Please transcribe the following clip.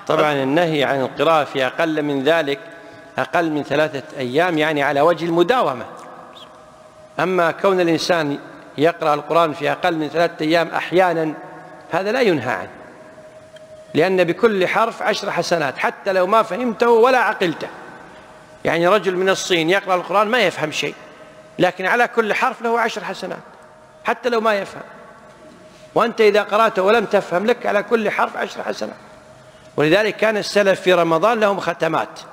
طبعا النهي عن القراءة في أقل من ذلك، أقل من 3 أيام، يعني على وجه المداومة. أما كون الإنسان يقرأ القرآن في أقل من 3 أيام أحيانا، هذا لا ينهى عنه، لأن بكل حرف 10 حسنات حتى لو ما فهمته ولا عقلته. يعني رجل من الصين يقرأ القرآن ما يفهم شيء، لكن على كل حرف له 10 حسنات حتى لو ما يفهم. وأنت إذا قرأته ولم تفهم لك على كل حرف 10 حسنات. ولذلك كان السلف في رمضان لهم ختمات،